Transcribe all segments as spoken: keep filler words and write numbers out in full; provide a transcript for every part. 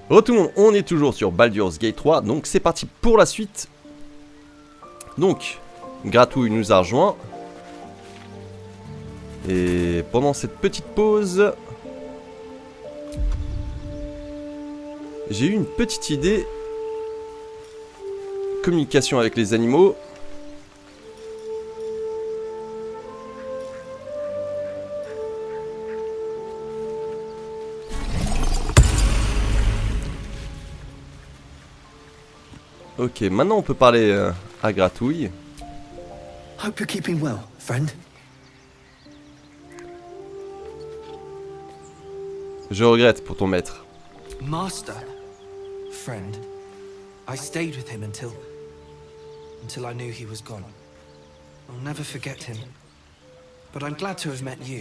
Re tout le monde, on est toujours sur Baldur's Gate trois, donc c'est parti pour la suite. Donc, Gratouille nous a rejoint. Et pendant cette petite pause, j'ai eu une petite idée. Communication avec les animaux. Ok, maintenant on peut parler euh, à Gratouille. Hope you're keeping well, friend. Je regrette pour ton maître. Master, friend. I stayed with him until until I knew he was gone. I'll never forget him. But I'm glad to have met you.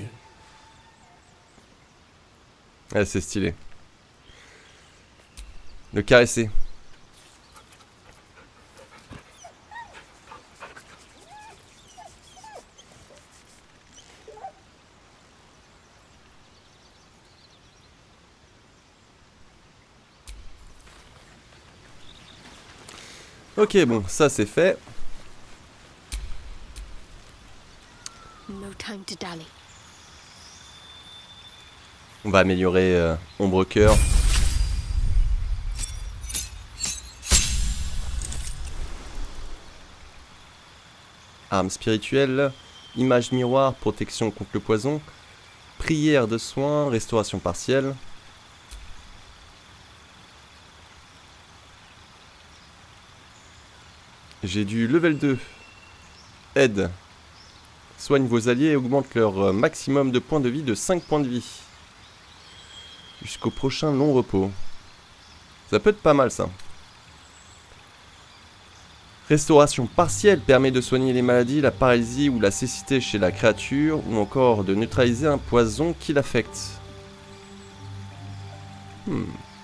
Ouais, c'est stylé. Le caresser. Ok, bon, ça c'est fait. No time to dally. On va améliorer euh, Ombre Cœur. Arme spirituelle, image miroir, protection contre le poison, prière de soins, restauration partielle. J'ai du level deux. Aide. Soigne vos alliés et augmente leur maximum de points de vie de cinq points de vie. Jusqu'au prochain long repos. Ça peut être pas mal ça. Restauration partielle permet de soigner les maladies, la paralysie ou la cécité chez la créature, ou encore de neutraliser un poison qui l'affecte. Hmm.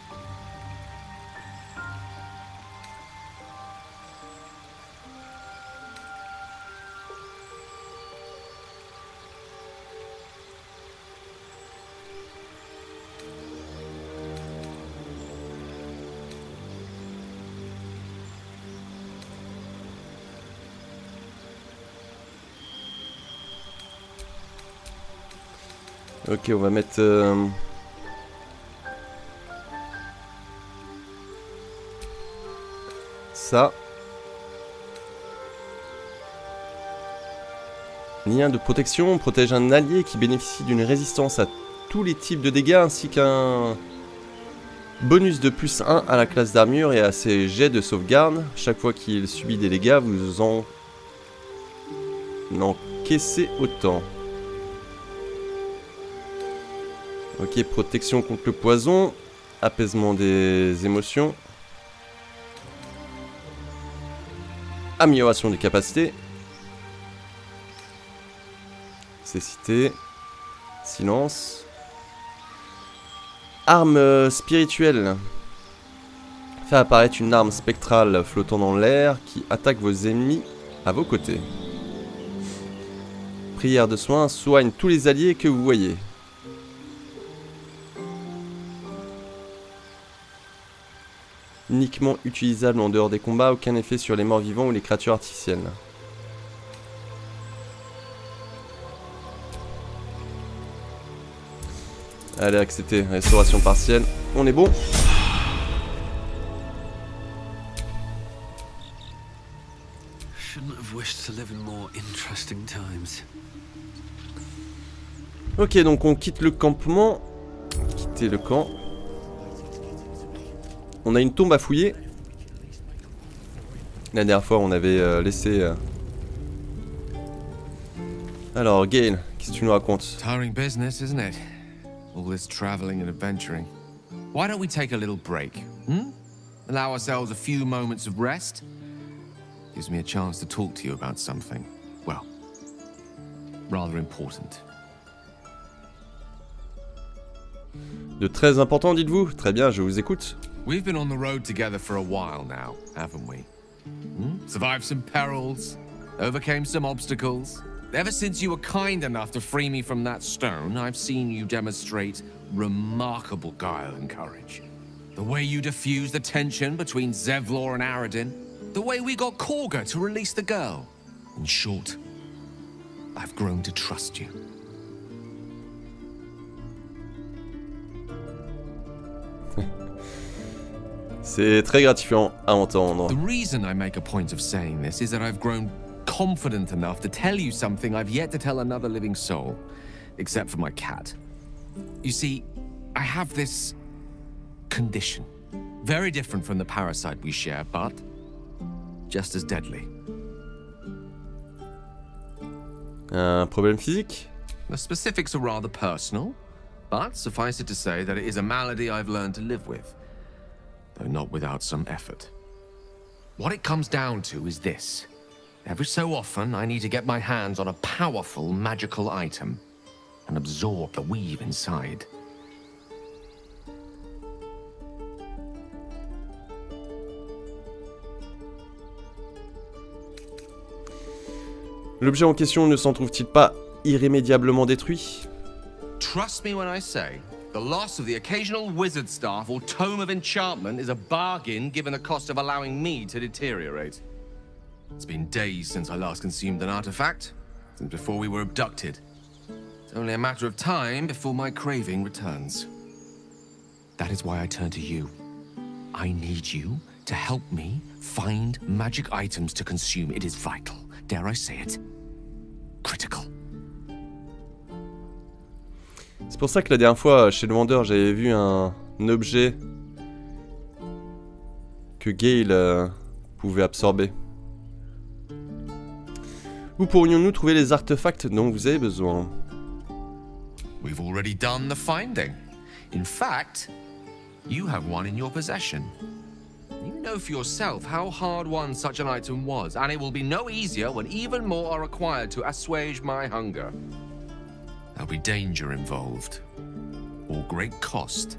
Ok, on va mettre... Euh... ça. Lien de protection protège un allié qui bénéficie d'une résistance à tous les types de dégâts ainsi qu'un bonus de plus un à la classe d'armure et à ses jets de sauvegarde. Chaque fois qu'il subit des dégâts, vous en encaissez autant. Ok, protection contre le poison, apaisement des émotions, amélioration des capacités, cécité, silence, arme spirituelle, fait apparaître une arme spectrale flottant dans l'air qui attaque vos ennemis à vos côtés. Prière de soin, soigne tous les alliés que vous voyez. Uniquement utilisable en dehors des combats, aucun effet sur les morts vivants ou les créatures artificielles. Allez, accepter, restauration partielle, on est bon. Ok, donc on quitte le campement. Quitter le camp. On a une tombe à fouiller. La dernière fois, on avait euh, laissé... Euh... Alors, Gale, qu'est-ce que tu nous racontes? Tiring business, isn't it? All this traveling and adventuring. Why don't we take a little break? Hmm? Allow ourselves a few moments of rest? Gives me a chance to talk to you about something, well, rather important. De très important, dites-vous? Très bien, je vous écoute. We've been on the road together for a while now, haven't we? Hmm? Survived some perils, overcame some obstacles. Ever since you were kind enough to free me from that stone, I've seen you demonstrate remarkable guile and courage. The way you diffused the tension between Zevlor and Aradin. The way we got Korga to release the girl. In short, I've grown to trust you. C'est très gratifiant à entendre. The reason I make a point of saying this is that I've grown confident enough to tell you something I've yet to tell another living soul, except for my cat. You see, I have this condition. Very different from the parasite we share, but just as deadly. Un problème physique? The specifics are rather personal, but suffice it to say that it is a malady I've learned to live with, though not without some effort. What it comes down to is this. Every so often, I need to get my hands on a powerful magical item and absorb the weave inside. L'objet en question ne s'en trouve-t-il pas irrémédiablement détruit? Trust me when I say, the loss of the occasional wizard staff or tome of enchantment is a bargain given the cost of allowing me to deteriorate. It's been days since I last consumed an artifact, since before we were abducted. It's only a matter of time before my craving returns. That is why I turn to you. I need you to help me find magic items to consume. It is vital. Dare I say it? Critical. C'est pour ça que la dernière fois, chez le vendeur, j'avais vu un, un objet que Gale euh, pouvait absorber. Où pourrions-nous trouver les artefacts dont vous avez besoin? We've already done the finding. In fact, you have one in your possession. You know for yourself how hard won such an item was, and it will be no easier when even more are required to assuage my hunger. There'll be danger involved, or great cost.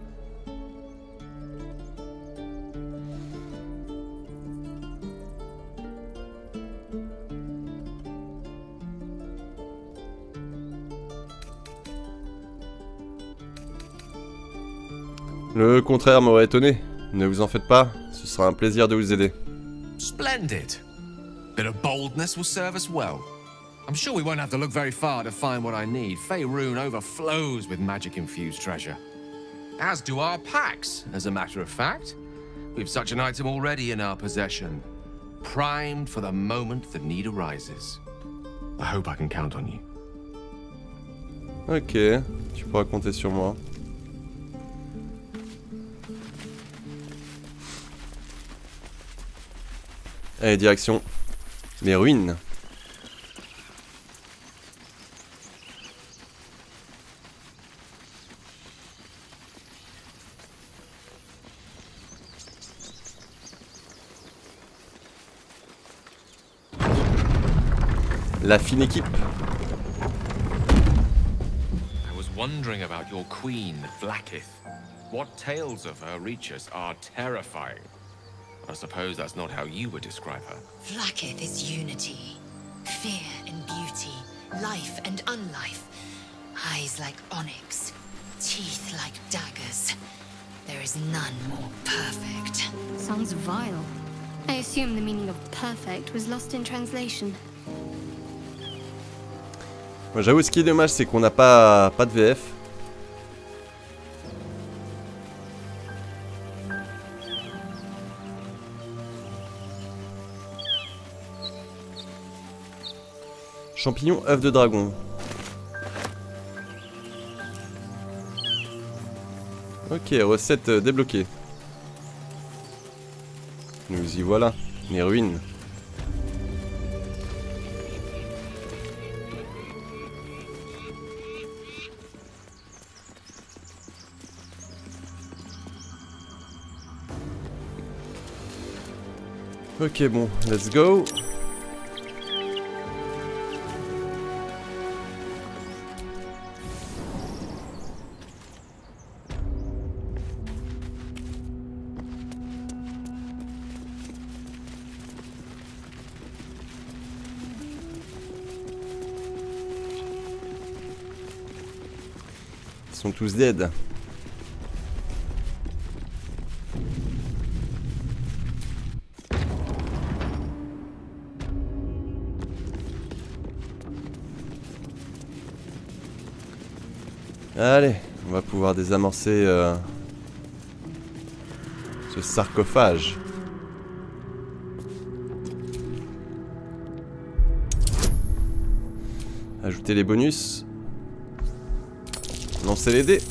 Le contraire m'aurait étonné. Ne vous en faites pas, ce sera un plaisir de vous aider. Splendid. Bit of boldness will serve us well. I'm sure we won't have to look very far to find what I need. Faerun overflows with magic-infused treasure. As do our packs, as a matter of fact. We've such an item already in our possession. Primed for the moment the need arises. I hope I can count on you. Ok, tu pourras compter sur moi. Allez, direction les ruines. La fine équipe. I was wondering about your queen, Vlaakith. What tales of her reach us are terrifying. I suppose that's not how you would describe her. Vlaakith is unity, fear and beauty, life and unlife. Eyes like onyx, teeth like daggers. There is none more perfect. Sounds vile. I assume the meaning of perfect was lost in translation. Moi, j'avoue, ce qui est dommage, c'est qu'on n'a pas, pas de V F. Champignon, œuf de dragon. Ok, recette débloquée. Nous y voilà, les ruines. Ok, bon, let's go. Ils sont tous dead. Allez, on va pouvoir désamorcer euh, ce sarcophage. Ajouter les bonus. Lancer les dés.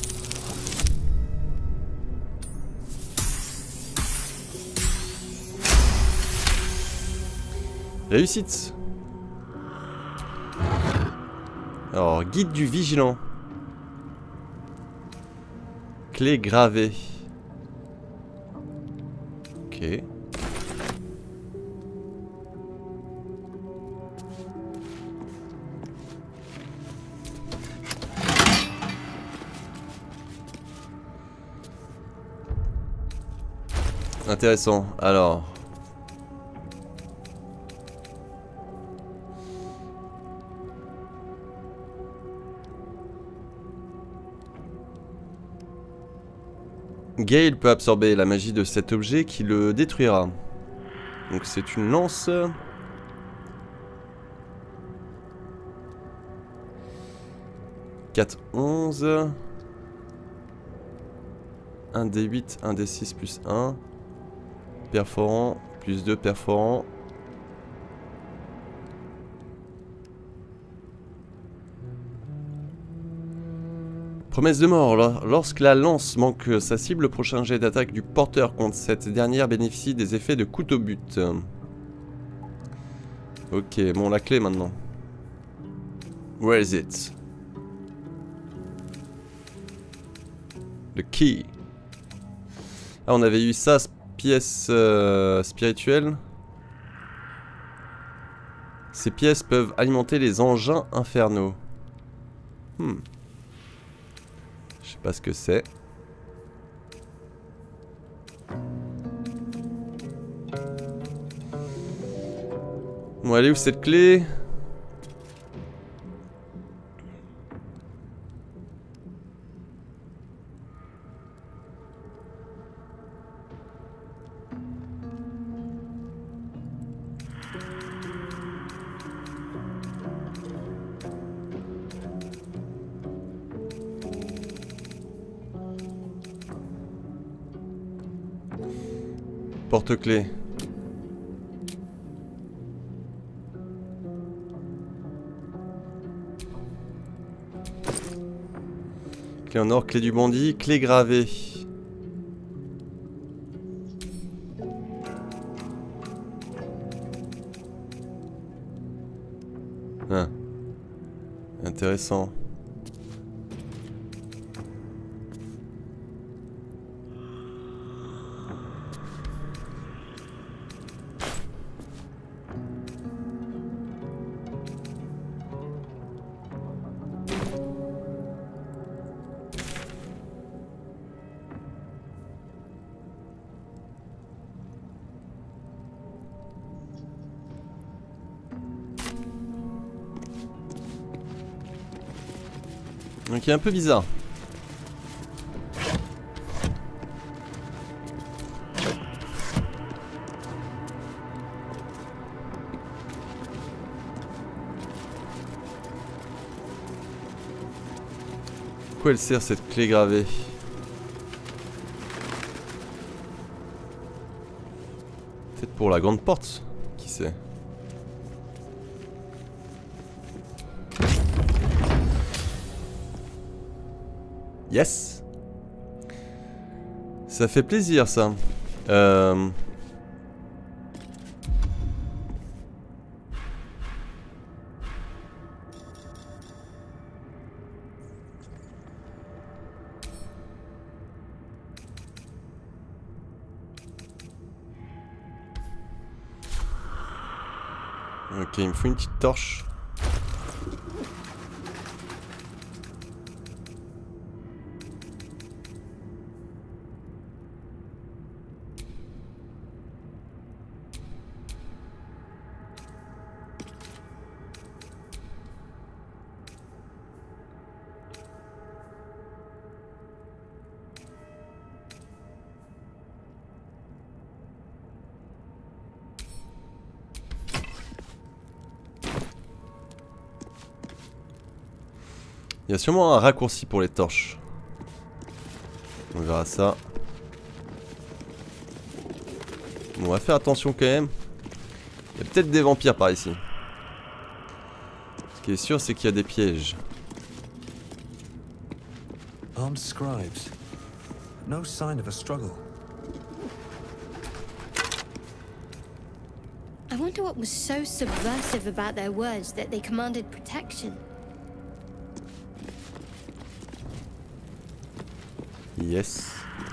Réussite. Alors, guide du vigilant. Clé gravée. Ok. Intéressant. Alors. Gale peut absorber la magie de cet objet qui le détruira. Donc c'est une lance. quatre, onze. un D huit, un D six plus un. Perforant, plus deux perforants. Promesse de mort. Lorsque la lance manque sa cible, le prochain jet d'attaque du porteur contre cette dernière bénéficie des effets de couteau-but. Ok, bon, la clé maintenant. Where is it? The key. Ah, on avait eu ça, pièce euh, spirituelle. Ces pièces peuvent alimenter les engins infernaux. Hmm. Je sais pas ce que c'est. Bon, elle est où cette clé? Porte-clés. Clé en or, clé du bandit, clé gravée. Ah. Intéressant. Donc il est un peu bizarre. Pourquoi elle sert cette clé gravée? Peut-être pour la grande porte, qui sait? Yes. Ça fait plaisir ça. Euh... Ok, il me faut une petite torche. Il y a sûrement un raccourci pour les torches. On verra ça. Bon, on va faire attention quand même. Il y a peut-être des vampires par ici. Ce qui est sûr, c'est qu'il y a des pièges. Armed scribes. No sign of a struggle. I wonder what was so subversive about their words that they commanded protection. Yes.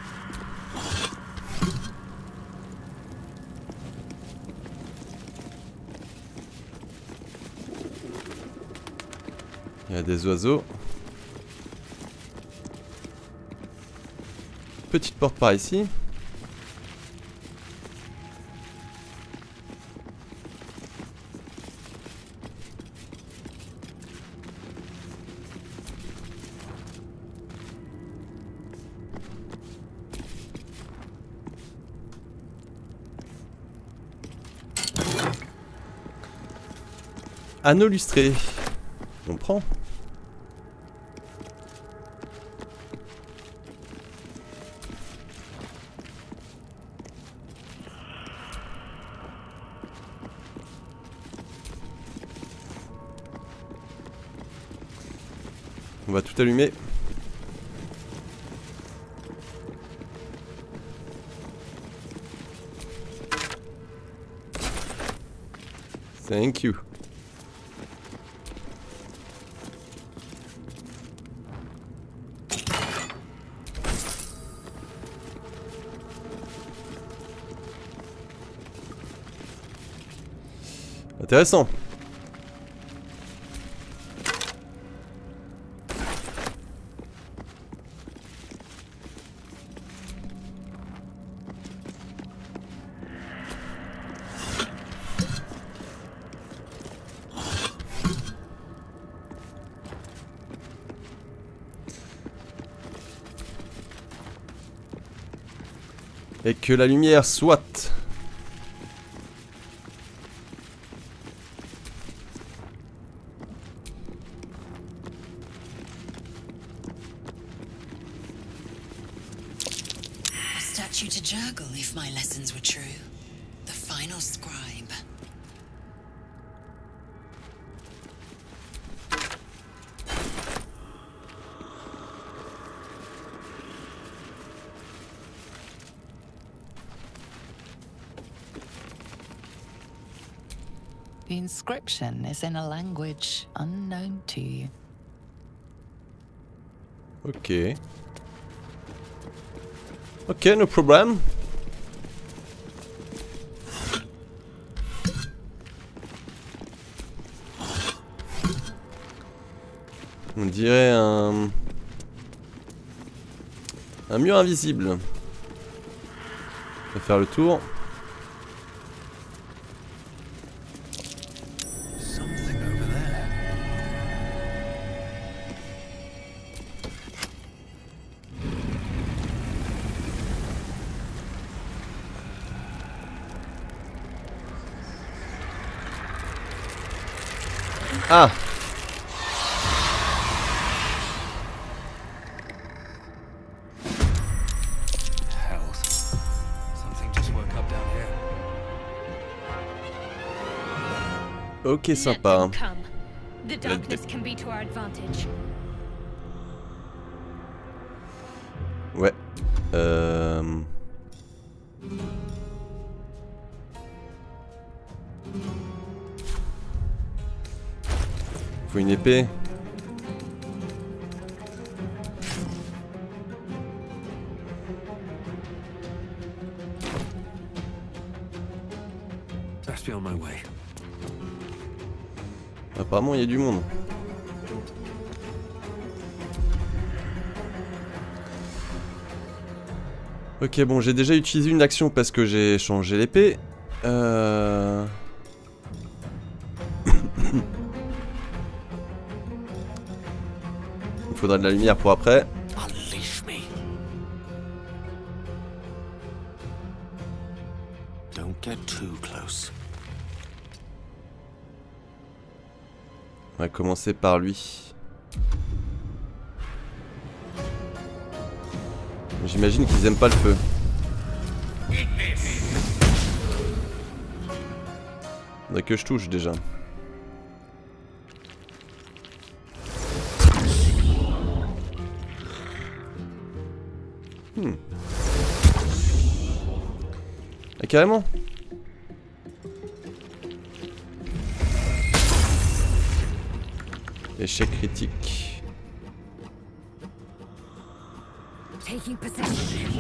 Il y a des oiseaux. Petite porte par ici. Anneau lustré. On prend. On va tout allumer. Thank you. Intéressant. Et que la lumière soit. A statue to Jurgle, if my lessons were true. The final scribe. The inscription is in a language unknown to you. Ok. Ok, no problem. On dirait un... un mur invisible. On va faire le tour. Something over there. Ah! Hells. Something just woke up down here. Ok, sympa. Let them come. The darkness can be to our advantage. Ouais. Euh... Faut une épée. Best be on my way. Apparemment, il y a du monde. Ok, bon, j'ai déjà utilisé une action parce que j'ai changé l'épée. Euh... Il faudra de la lumière pour après. Unleash me. Don't get too close. On va commencer par lui. J'imagine qu'ils aiment pas le feu. Faudrait que je touche déjà. Hmm. Ah, carrément. Échec critique. Taking possession.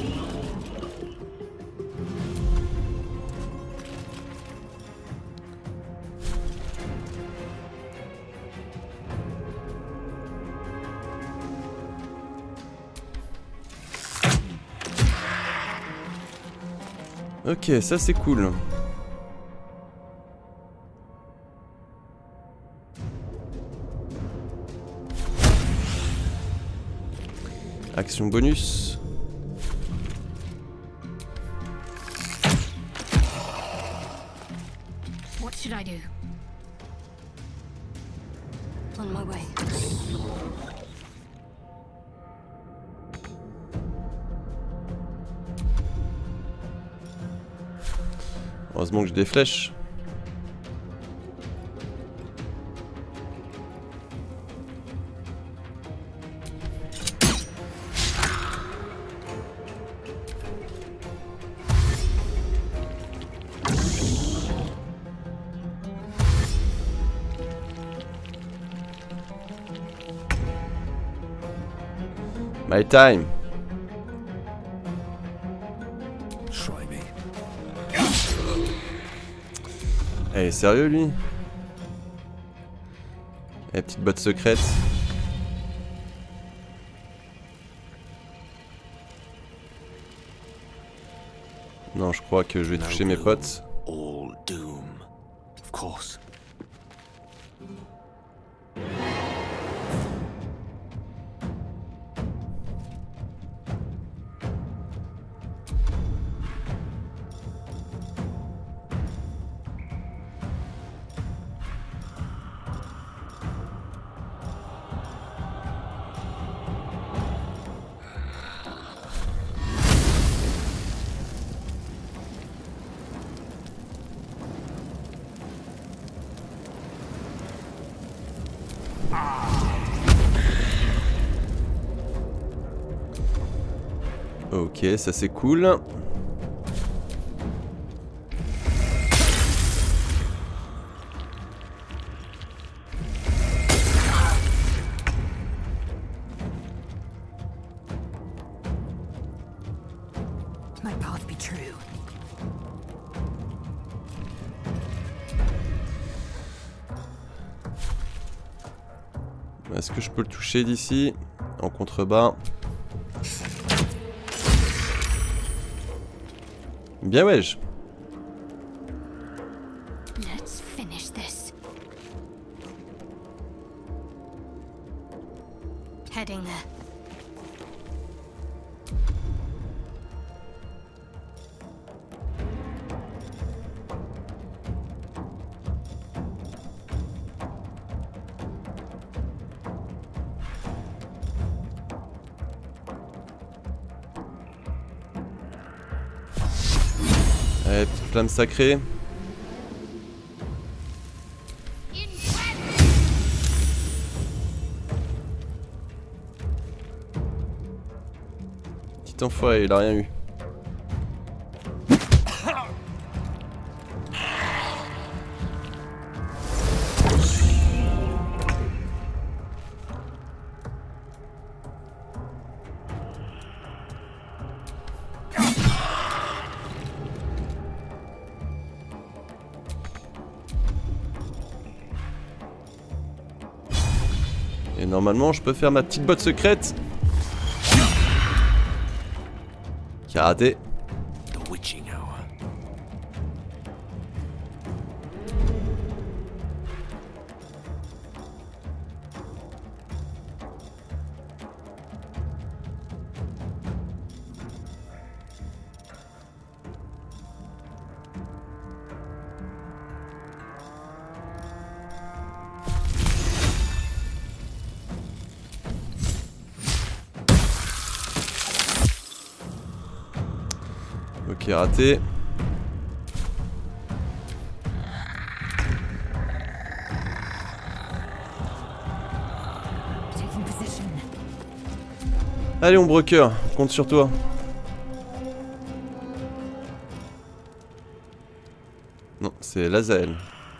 Ok, ça c'est cool. Action bonus. What should I do? On my way. Heureusement que j'ai des flèches. My time. Try me. Elle est sérieux lui? Eh, petite botte secrète. Non, je crois que je vais toucher mes potes. All doom. Of course. Ok, ça c'est cool. My path be true. Est-ce que je peux le toucher d'ici? En contrebas. Bien wesh. Let's finish this. Heading there. Allez, petite flamme sacrée. Petit enfoiré, il a rien eu. Et normalement, je peux faire ma petite botte secrète. Qui a raté. The witching hour. Ok, raté. Allez, Ombrecoeur, on compte sur toi. Non, c'est Lazael.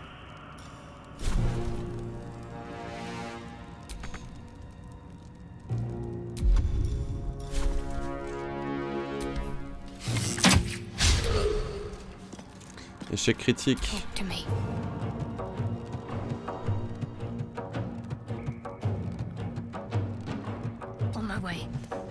Échec critique. Talk to me. On my way.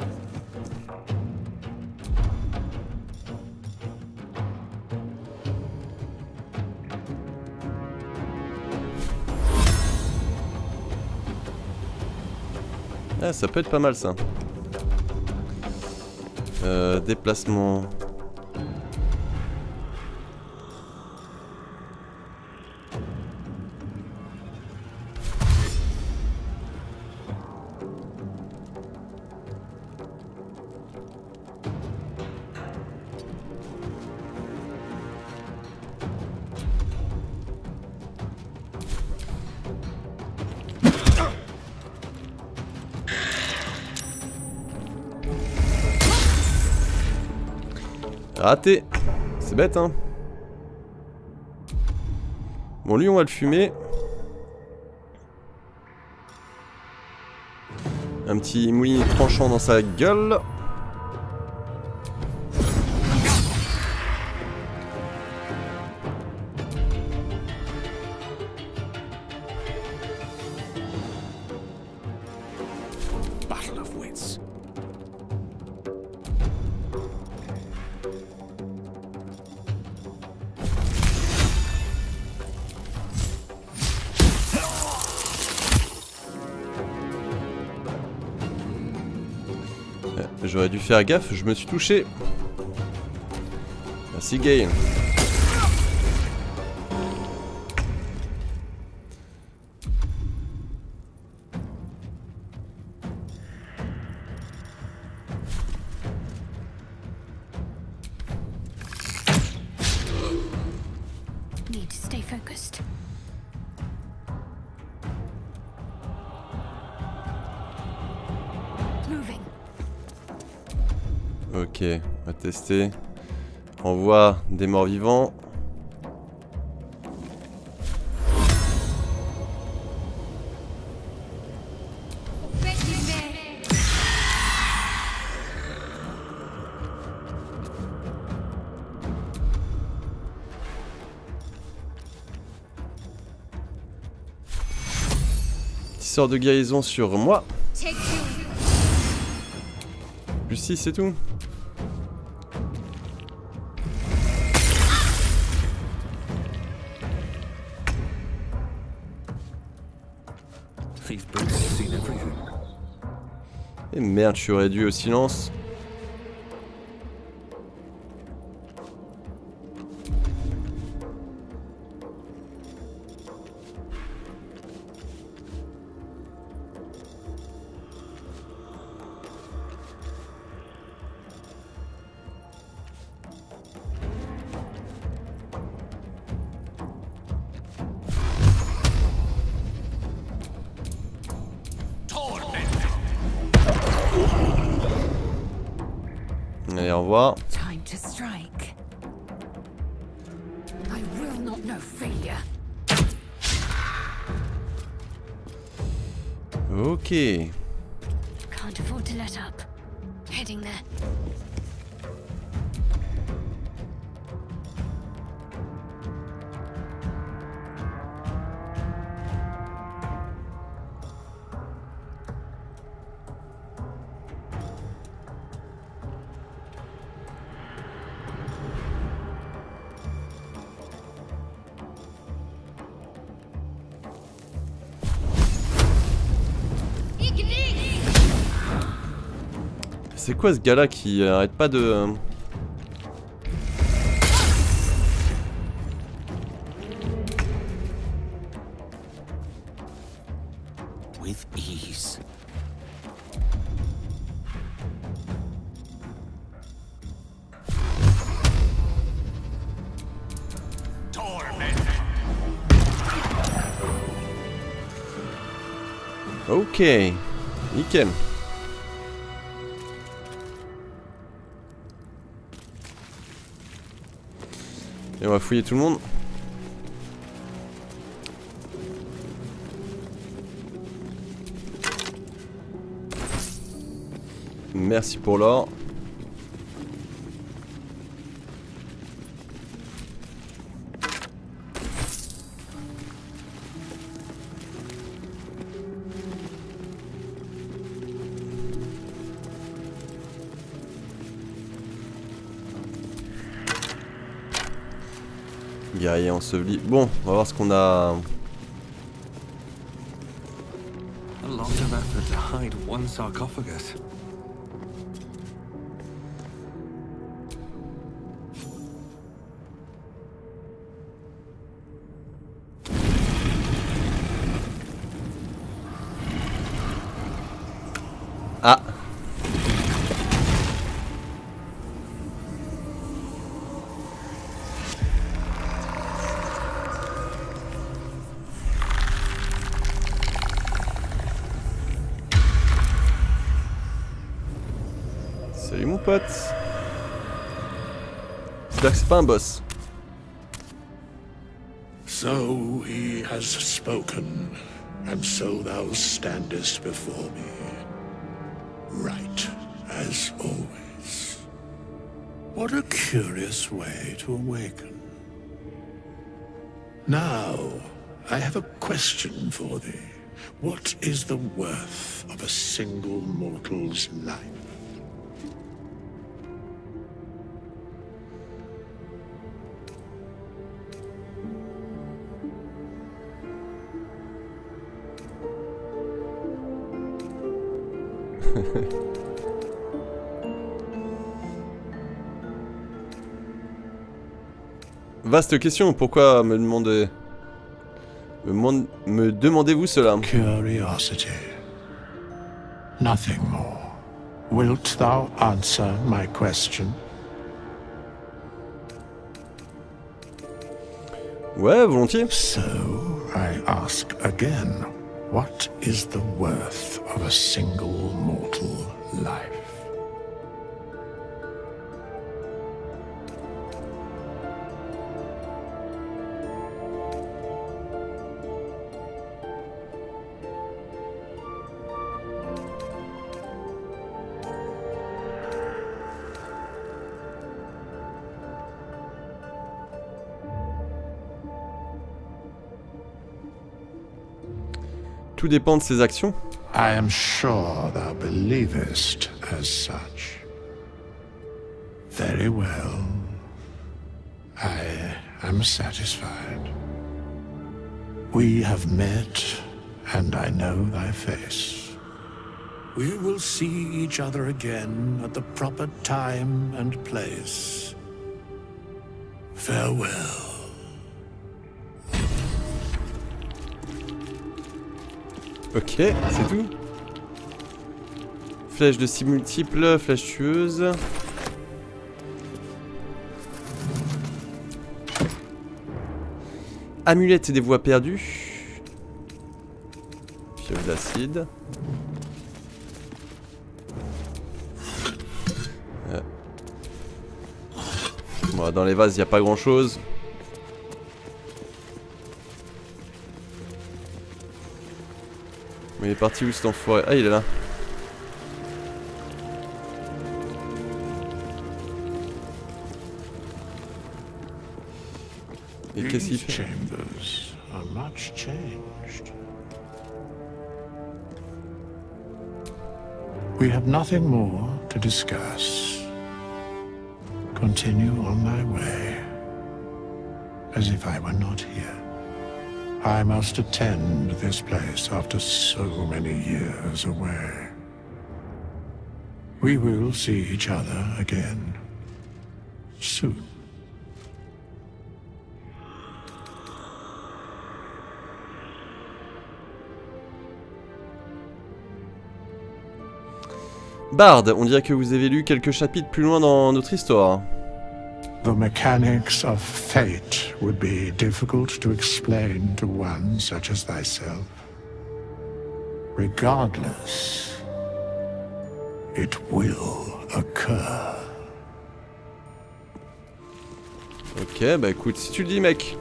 Ah, ça peut être pas mal ça. Euh, déplacement. Raté. C'est bête, hein. Bon, lui, on va le fumer. Un petit moulinet tranchant dans sa gueule. Battle of wits. J'aurais dû faire gaffe, je me suis touché. Merci Gale. Need to stay focused. Moving. Ok, on va tester. Envoie des morts vivants. Petit sort de guérison sur moi. Plus six, c'est tout. Et merde, je suis réduit au silence. Allez, au revoir. Time to strike. I will not know failure. Ok. Can't afford to let up. Heading there. C'est quoi ce gars-là qui euh, arrête pas de... Euh... With ease. Ok, nickel. Et on va fouiller tout le monde. Merci pour l'or. Guerrier enseveli. Bon, on va voir ce qu'on a. A lot of effort to hide one sarcophagus. Ah. Salut mon pote. J'espère que c'est pas un boss. So he has spoken, and so thou standest before me. Right, as always. What a curious way to awaken. Now, I have a question for thee. What is the worth of a single mortal's life? Vaste question, pourquoi me demandez... Me, mon- me demandez-vous cela? Curiosity. Nothing more. Wilt thou answer my question? Ouais, volontiers. So, I ask again, what is the worth of a single mortal life? Tout dépend de ses actions. I am sure thou believest as such. Very well. I am satisfied. We have met, and I know thy face. We will see each other again at the proper time and place. Farewell. Ok, c'est tout. Flèche de cible multiple, flèche tueuse. Amulette des voies perdues. Fiole d'acide. Euh. Bon, dans les vases, il n'y a pas grand chose. Mais il est parti où cet enfoiré? Ah, il est là. Et qu'est-ce qu'il fait? Chambers are much changed. We have nothing more to discuss. Continue on thy way, as if I were not here. I must attend this place after so many years away. We will see each other again soon. Bard, on dirait que vous avez lu quelques chapitres plus loin dans notre histoire. The mechanics of fate would be difficult to explain to one such as thyself. Regardless, it will occur. Ok, bah écoute, si tu le dis, mec.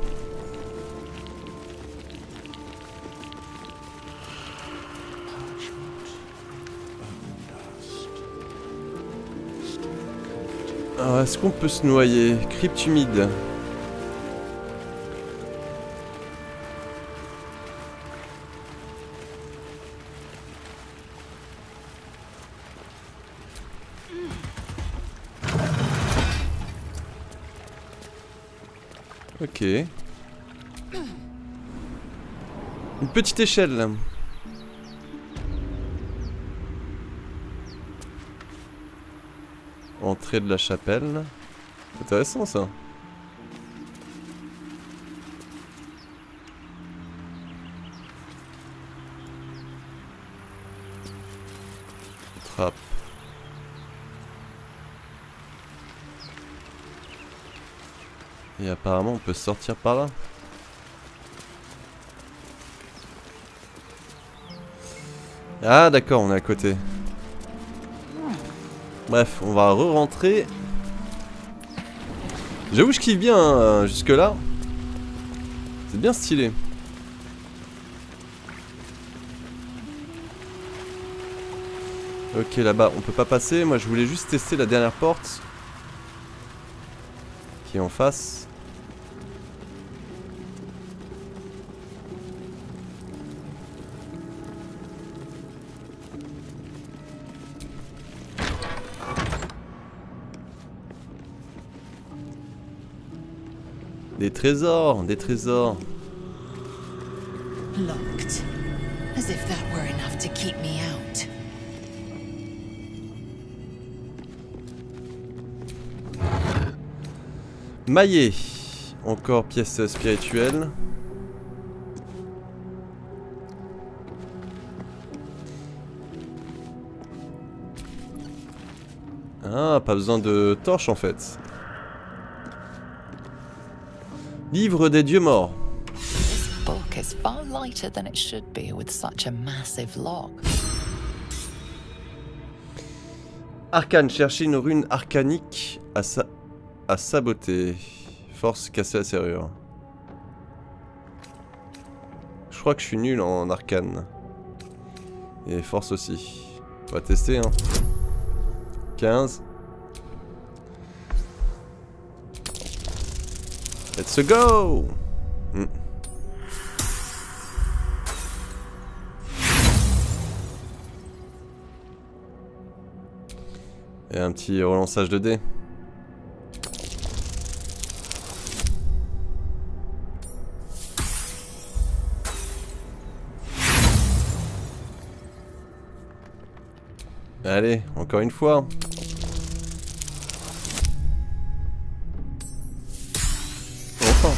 Alors, est-ce qu'on peut se noyer? Crypte humide. Ok. Une petite échelle là. Entrée de la chapelle. Intéressant ça. Trappe. Et apparemment on peut sortir par là. Ah d'accord, on est à côté. Bref, on va re-rentrer. J'avoue je kiffe bien hein, jusque là. C'est bien stylé. Ok, là-bas on peut pas passer. Moi je voulais juste tester la dernière porte qui est en face. Des trésors, des trésors. Locked. As if that were enough to keep me out. Maillet. Encore pièce spirituelle. Ah, pas besoin de torche en fait. Livre des dieux morts. This book is far lighter than it should be with such a massive lock. Arcane, chercher une rune arcanique à, sa... à saboter. Force, casser la serrure. Je crois que je suis nul en arcane. Et force aussi. On va tester hein. quinze. Let's go! Mm. Et un petit relançage de dés. Allez, encore une fois. Enfin.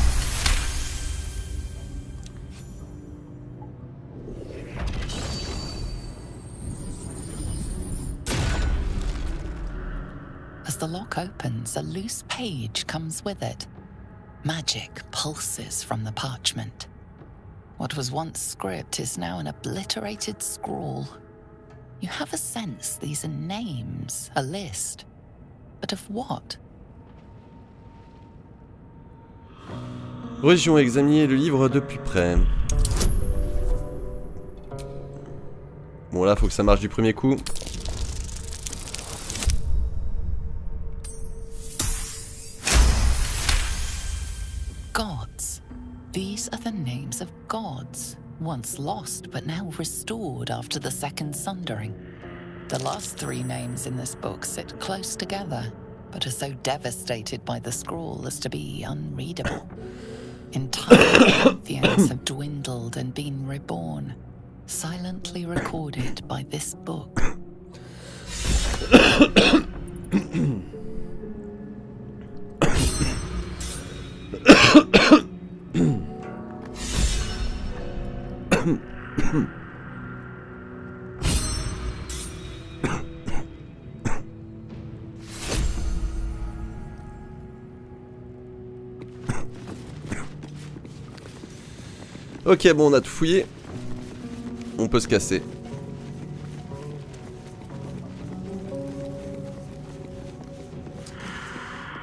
As the lock opens, a loose page comes with it. Magic pulses from the parchment. What was once script is now an obliterated scrawl. You have a sense these are names, a list. But of what? Région, examiner le livre de plus près. Bon là, faut que ça marche du premier coup. Gods. These are the names of gods, once lost but now restored after the Second Sundering. The last three names in this book sit close together, but are so devastated by the scroll as to be unreadable. Entire pantheons have dwindled and been reborn, silently recorded by this book. Ok, bon, on a tout fouillé. On peut se casser.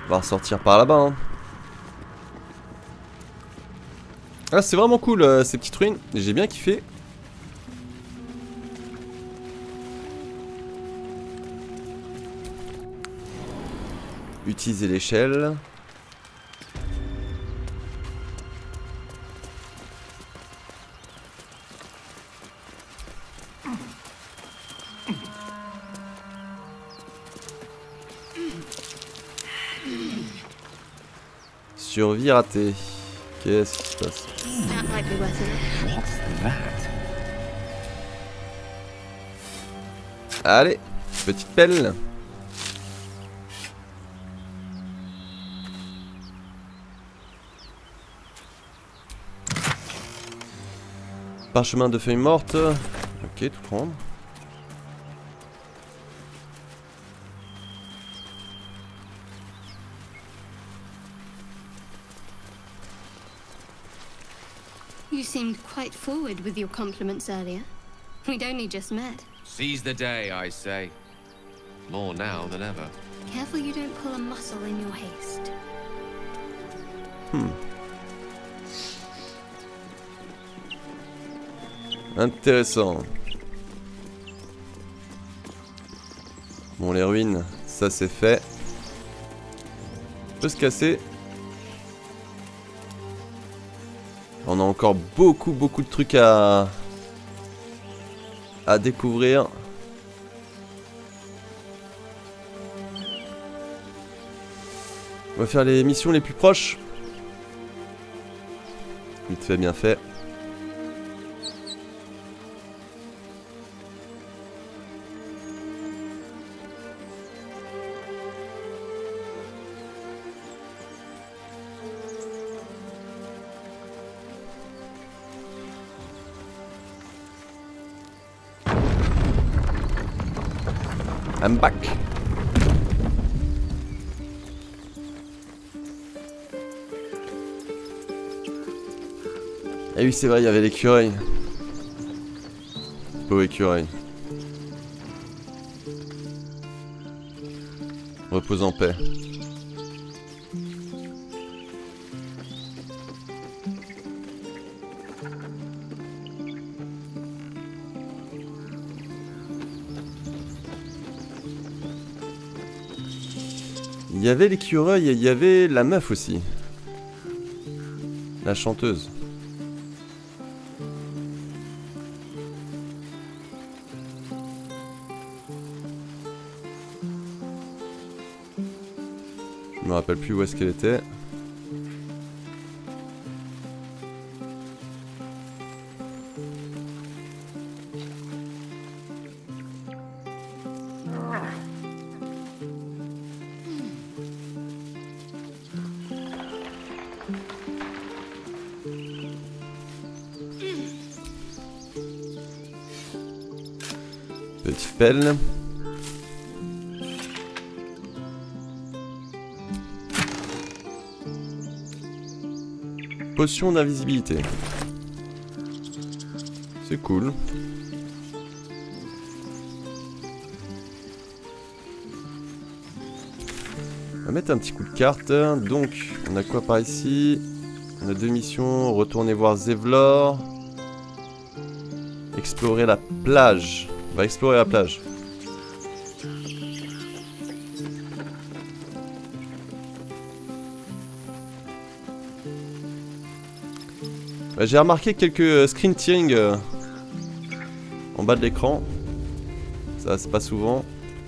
On va ressortir par là-bas. Hein. Ah, c'est vraiment cool euh, ces petites ruines. J'ai bien kiffé. Utiliser l'échelle. Survie ratée. Qu'est-ce qui se passe? That might be worth it. What's that? Allez, petite pelle. Parchemin de feuilles mortes. Ok, tout prendre. You seemed quite forward with your compliments earlier. We'd only just met. Seize the day, I say. More now than ever. Careful you don't pull a muscle in your haste. Hmm. Intéressant. Bon, les ruines, ça c'est fait. On peut se casser. On a encore beaucoup beaucoup de trucs à à découvrir. On va faire les missions les plus proches. Vite fait, bien fait. I'm back. Et oui, c'est vrai, il y avait l'écureuil. Beau écureuil. Repose en paix. Il y avait l'écureuil et il y avait la meuf aussi. La chanteuse. Je me rappelle plus où est-ce qu'elle était. Petite pelle. Potion d'invisibilité. C'est cool. On va mettre un petit coup de carte. Donc, on a quoi par ici? On a deux missions. Retourner voir Zevlor. Explorer la plage. On va explorer la plage. Ouais, j'ai remarqué quelques screen tearing euh, en bas de l'écran. Ça, c'est pas souvent.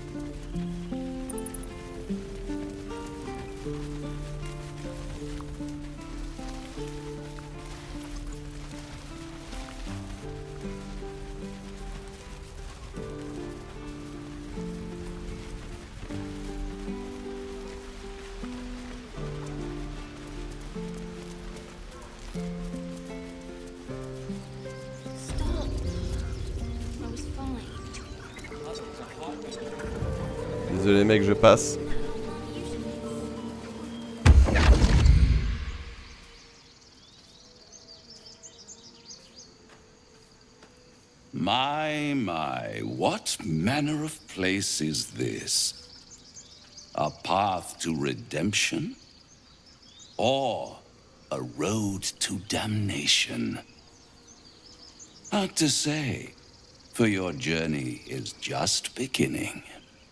Désolé mec, je passe. My, my, what manner of place is this? A path to redemption? Or a road to damnation? Hard to say, for your journey is just beginning.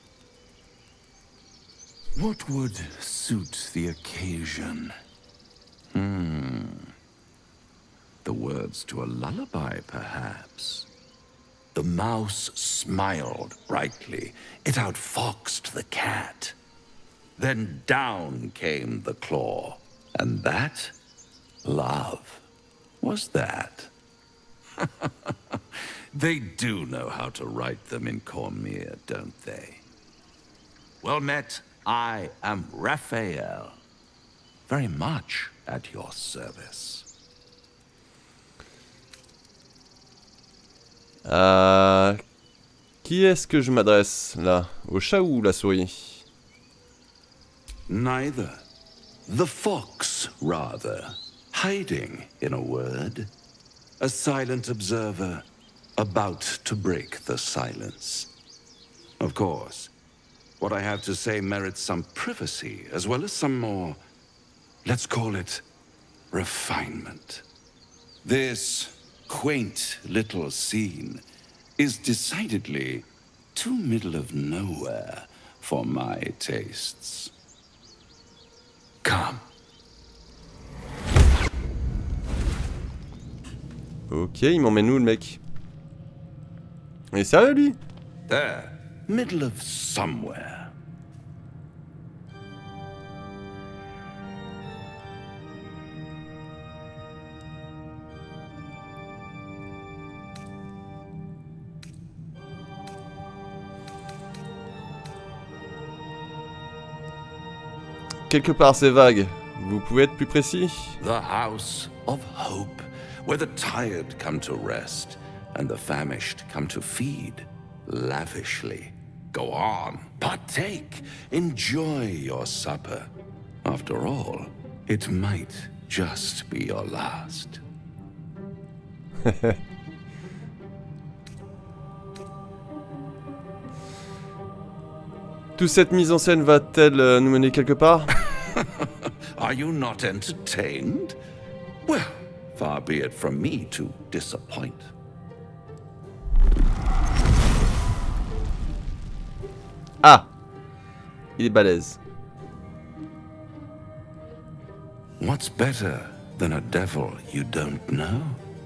What would suit the occasion? Hmm. The words to a lullaby, perhaps. The mouse smiled brightly. It outfoxed the cat. Then down came the claw. And that, love, was that. They do know how to write them in Cormyr, don't they? Well met, I am Raphael. Very much at your service. Euh... Qui est-ce que je m'adresse, là? Au chat ou la souris? Neither. The fox, rather. Hiding, in a word. A silent observer, about to break the silence. Of course, what I have to say merits some privacy, as well as some more, let's call it, refinement. This quaint little scene is decidedly too middle of nowhere for my tastes. Come. Ok, il m'emmène où le mec? Il est sérieux lui? There, middle of somewhere. Quelque part c'est vague. Vous pouvez être plus précis? The House of Hope, where the tired come to rest and the famished come to feed lavishly. Go on, partake, enjoy your supper. After all, it might just be your last. Toute cette mise en scène va-t-elle euh, nous mener quelque part? Are you not entertained? Well, far be it from me to disappoint. Ah! Il est balèze. What's better than a devil you don't know?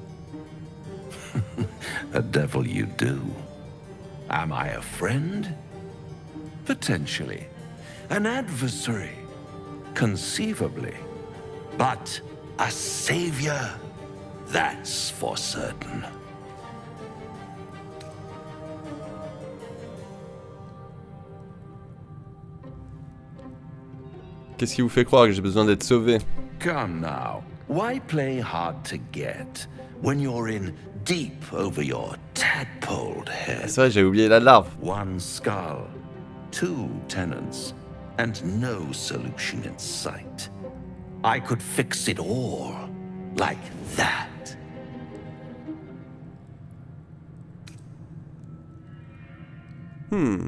A devil you do. Am I a friend? Potentially. An adversary? Conceivably. But a savior? That's for certain. Qu'est-ce qui vous fait croire que j'ai besoin d'être sauvé? Come now. Why play hard to get when you're in deep over your tadpoled head? C'est vrai, j'ai oublié la larve. One skull, two tenants, and no solution in sight. I could fix it all, like that. Hmm.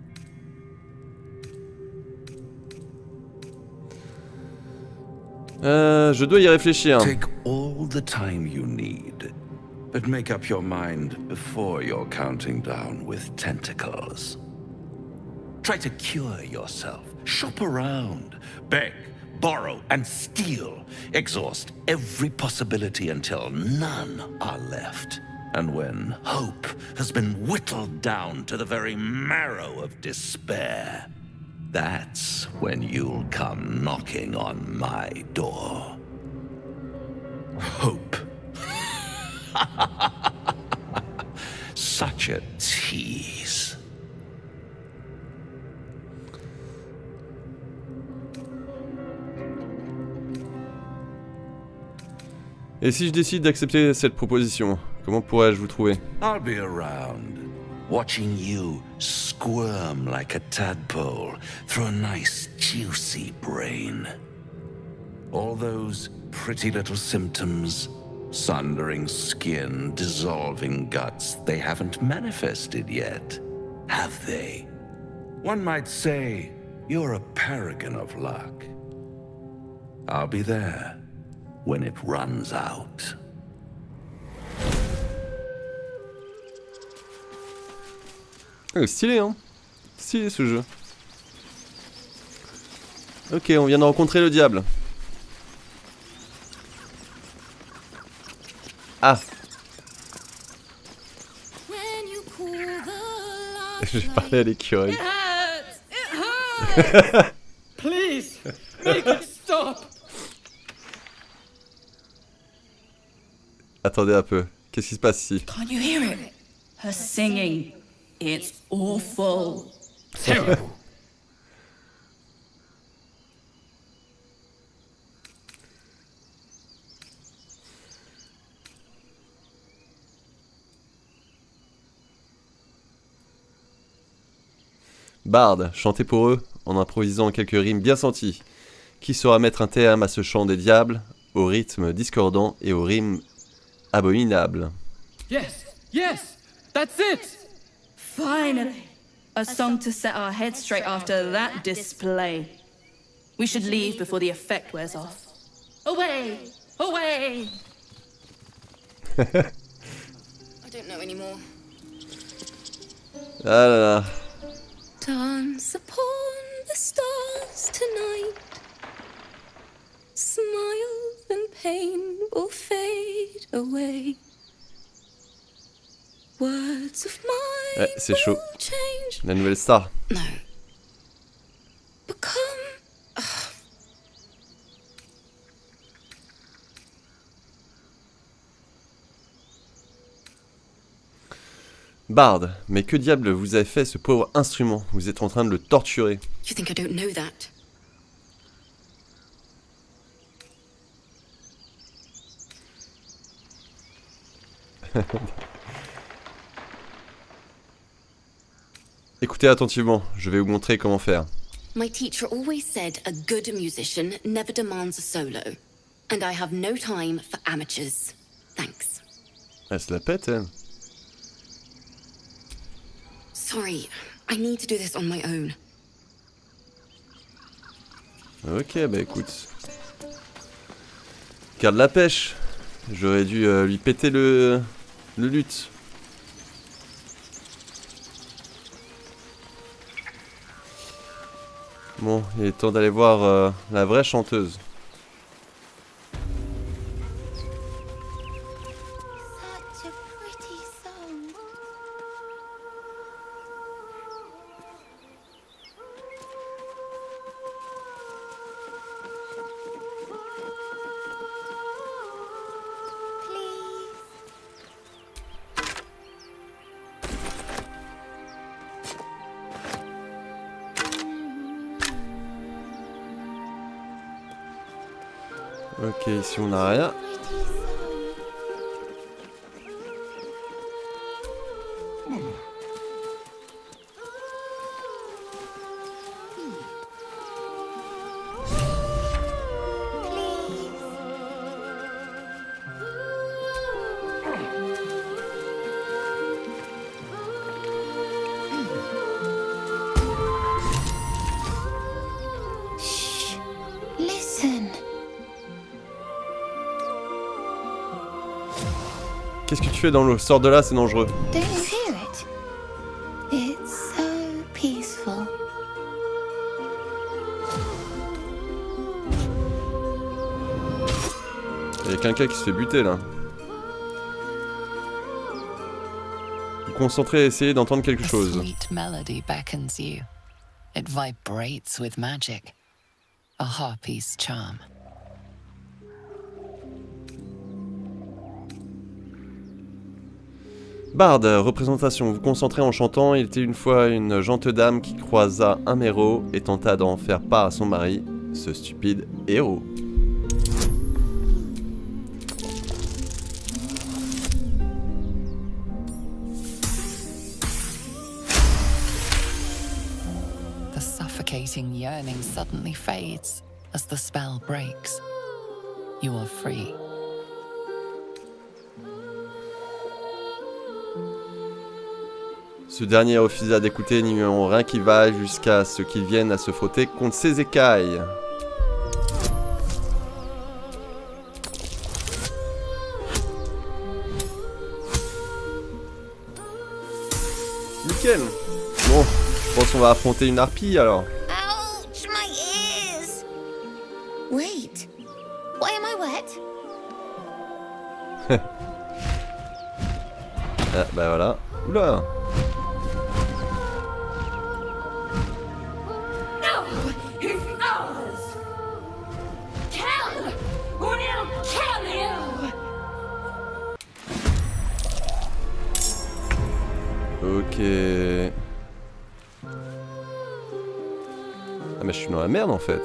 Euh, je dois y réfléchir. Take all the time you need, but make up your mind before you're counting down with tentacles. Try to cure yourself. Shop around. Beg, borrow, and steal. Exhaust every possibility until none are left. And when hope has been whittled down to the very marrow of despair, that's when you'll come knocking on my door. Hope. Such a tease. Et si je décide d'accepter cette proposition, comment pourrais-je vous trouver? I'll be around, watching you squirm like a tadpole through a nice juicy brain. All those pretty little symptoms, sundering skin, dissolving guts, they haven't manifested yet, have they? One might say, You're a paragon of luck. I'll be there when it runs out. Oh, stylé, hein. Stylé ce jeu. Ok, on vient de rencontrer le diable. Ah. Je vais parler à l'écureuil. Please, make it stop. Attendez un peu. Qu'est-ce qui se passe ici? Can't you hear it? Her singing. It's awful. Terrible. Bard, chantez pour eux, en improvisant quelques rimes bien senties. Qui saura mettre un terme à ce chant des diables, au rythme discordant et aux rimes abominables. Yes, yes, that's it. Finally, a song to set our heads straight after that display. We should leave before the effect wears off. Away, away. I don't know anymore. Ah là là. Dance upon the stars tonight. Smiles and pain will fade away. Words of mine Ouais, c'est chaud. will change. La nouvelle star. No. Become. Ugh. Bard, mais que diable vous avez fait ce pauvre instrument? Vous êtes en train de le torturer. You think I don't know that? Écoutez attentivement, je vais vous montrer comment faire. My teacher always said a good musician never demands a solo. And I have no time for amateurs. Thanks. Elle se la pète, elle. Sorry, I need to do this on my own. Ok, bah écoute. Garde la pêche. J'aurais dû euh, lui péter le, le luth. Bon, il est temps d'aller voir euh, la vraie chanteuse. Such a pretty song. Please. Ok, ici on n'a rien. Pretty song. Shh. Listen. Qu'est-ce que tu fais dans l'eau? Sors de là, c'est dangereux. Don't you hear it? It's so peaceful. Il y a quelqu'un qui se fait buter là. Vous concentrez à essayer d'entendre quelque A chose. sweet melody beckons you. It vibrates with magic. A harpy's charm. Bard, représentation. Vous concentrez en chantant. Il était une fois une gentille dame qui croisa un héros et tenta d'en faire part à son mari, ce stupide héros. The suffocating yearning suddenly fades as the spell breaks. You are free. Ce dernier refusa d'écouter, n'y ont rien qui va jusqu'à ce qu'il vienne à se frotter contre ses écailles. Nickel. Bon, je pense qu'on va affronter une harpie alors. Ouch, my ears! Wait, why am I wet? Ah, bah voilà. Oula. No, he's ours. Kill, or he'll kill you. Ok. Ah mais je suis dans la merde en fait.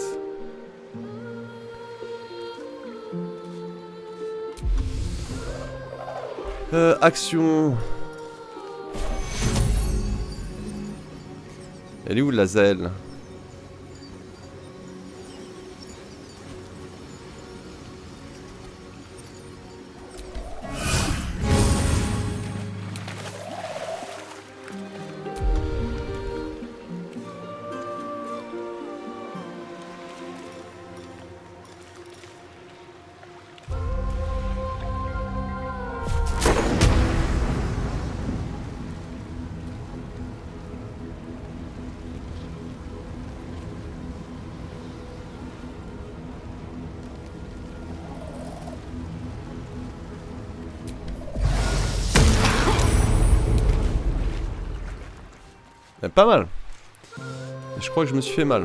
Euh, action. Elle est où la zèle? Pas mal. Je crois que je me suis fait mal.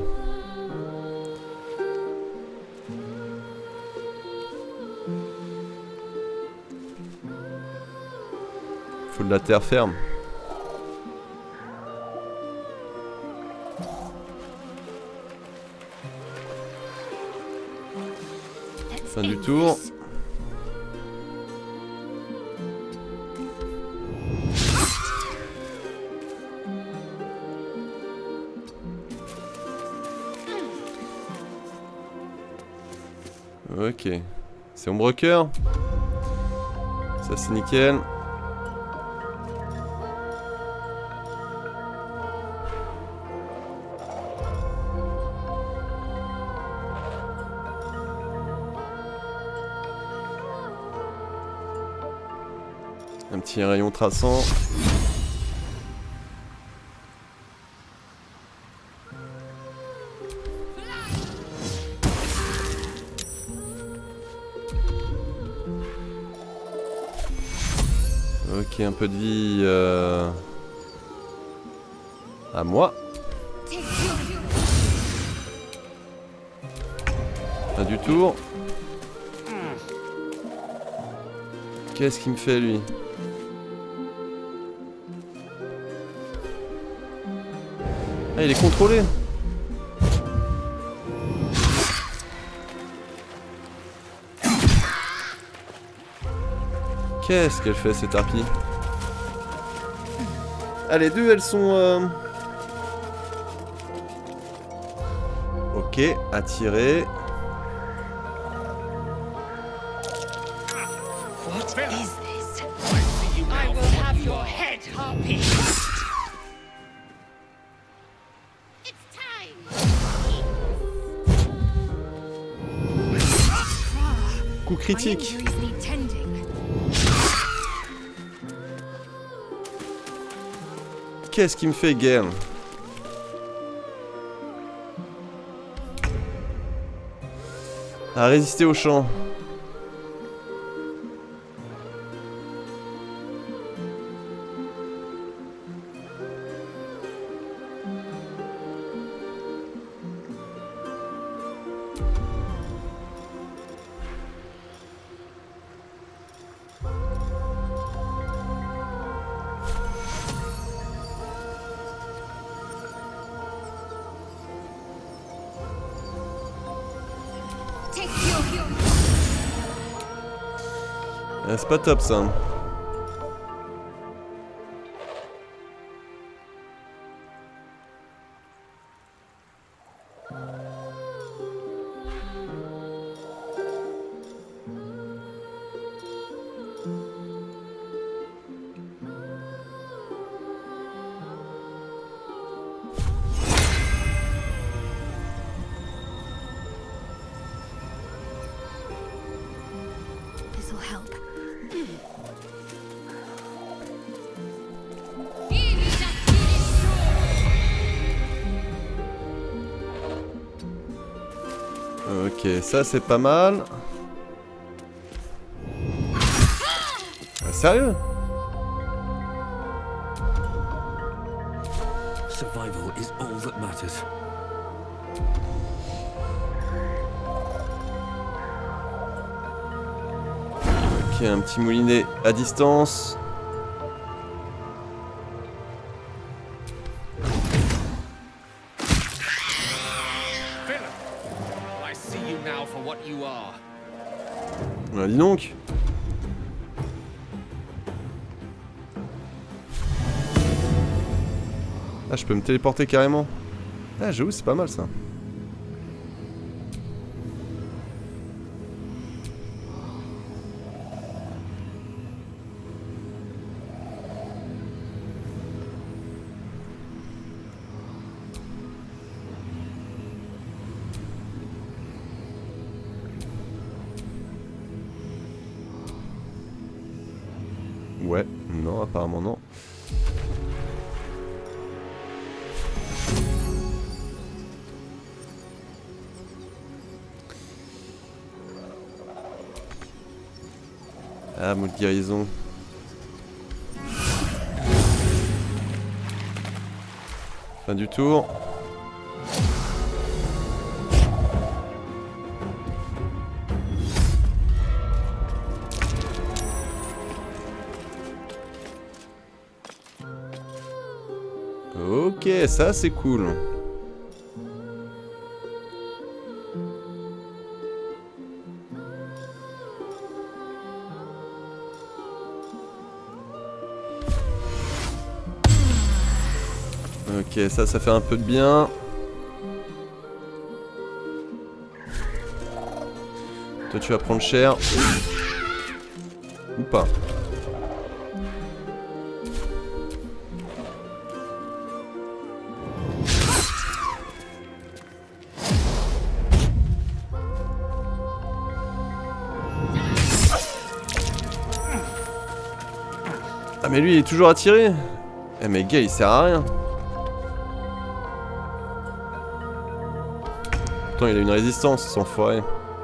Faut de la terre ferme. Fin du tour. Ok, c'est ombre cœur. Ça c'est nickel. Un petit rayon traçant. Ok, un peu de vie euh... à moi. Pas du tour. Qu'est-ce qu'il me fait lui? Ah, il est contrôlé. Qu'est-ce qu'elle fait cette harpie? Ah, les deux elles sont... Euh... Ok, attiré. What is this? I will have your head, Harpy. It's time. Coup critique. Qu'est-ce qui me fait guerre? À résister au champ. Euh, c'est pas top ça. Ok, ça c'est pas mal. Ah, sérieux? Survival is all that matters. Ok, un petit moulinet à distance. Ah, dis donc. Ah, je peux me téléporter carrément. Ah, j'avoue, c'est pas mal ça. Ouais, non, apparemment non. Ah, mot de guérison. Fin du tour. Ok, ça c'est cool. Ok, ça, ça fait un peu de bien. Toi, tu vas prendre cher. Ou pas. Ah mais lui il est toujours attiré. Eh mais gars il sert à rien. Pourtant il a une résistance, cet enfoiré.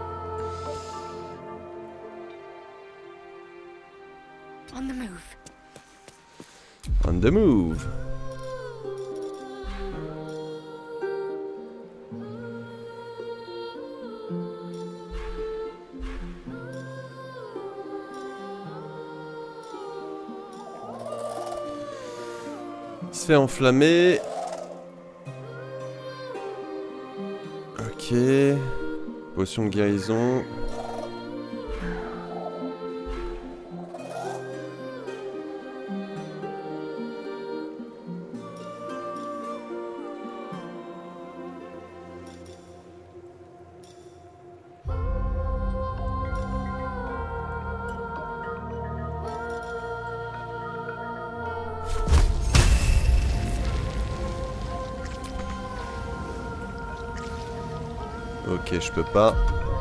On the move. On the move. Il se fait enflammer. Ok. Potion de guérison. Ok, je peux pas.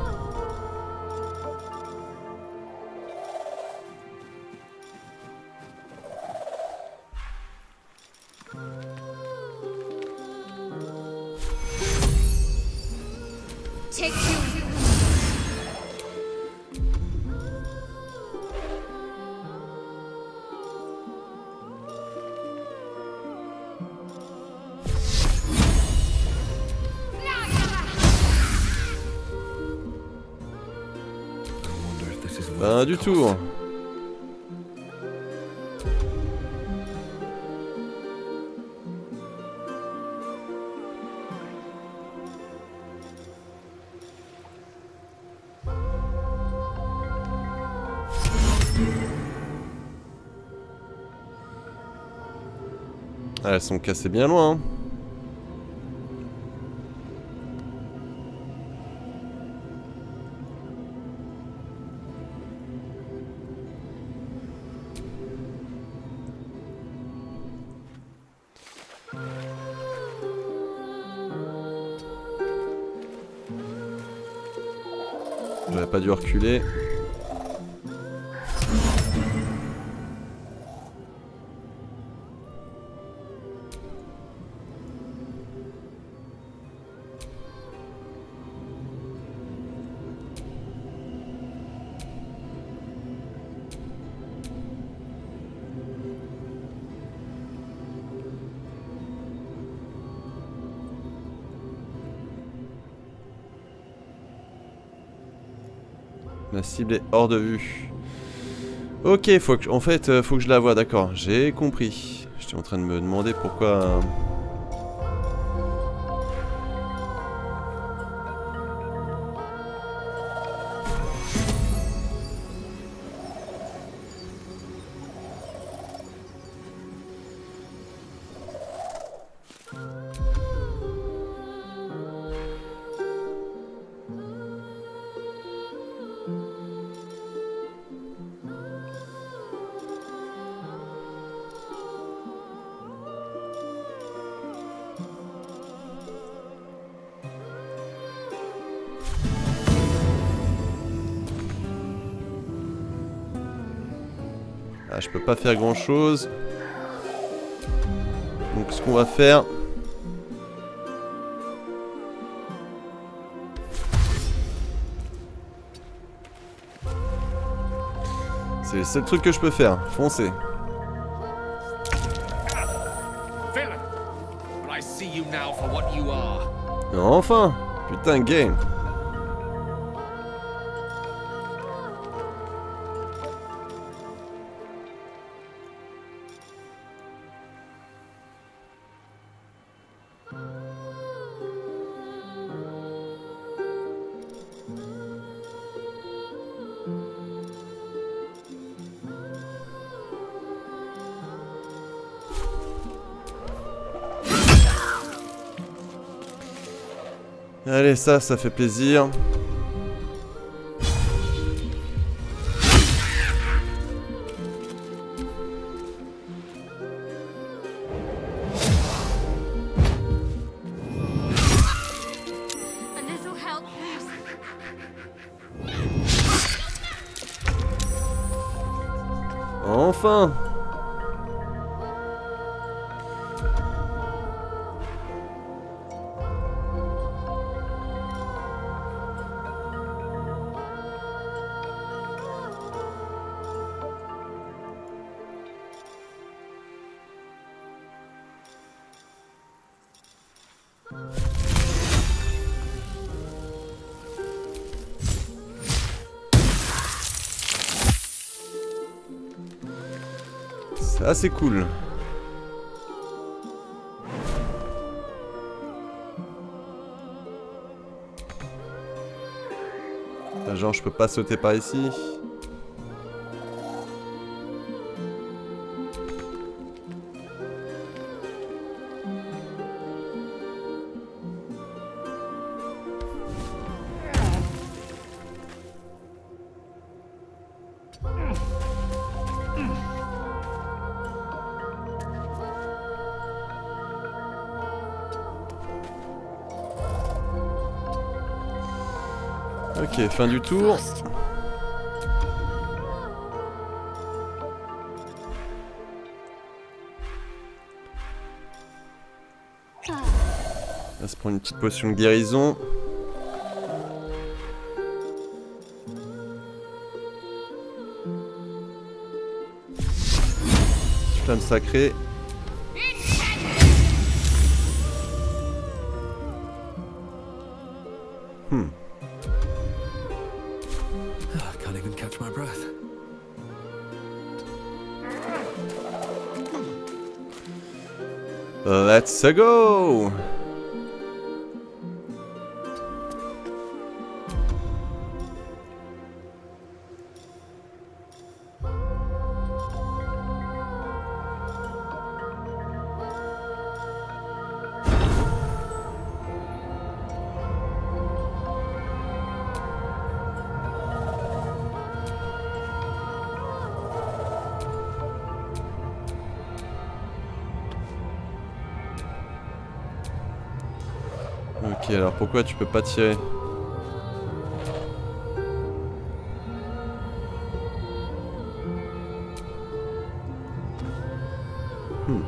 Take you. Ben du tout. Ah, elles sont cassées bien loin. Hein. J'aurais pas dû reculer. La cible est hors de vue. Ok, faut que, en fait, euh, faut que je la voie, d'accord. J'ai compris. J'étais en train de me demander pourquoi... Euh... Ah, je peux pas faire grand chose. Donc ce qu'on va faire... C'est le seul truc que je peux faire. Foncer. Enfin! Putain, game! Allez, ça, ça fait plaisir. Enfin! Ça c'est cool. Ah, genre je peux pas sauter par ici. Ok, fin du tour. On va se prendre une petite potion de guérison. Flamme sacrée. Hmm. Let's go! Ok, alors pourquoi tu peux pas tirer? Hmm.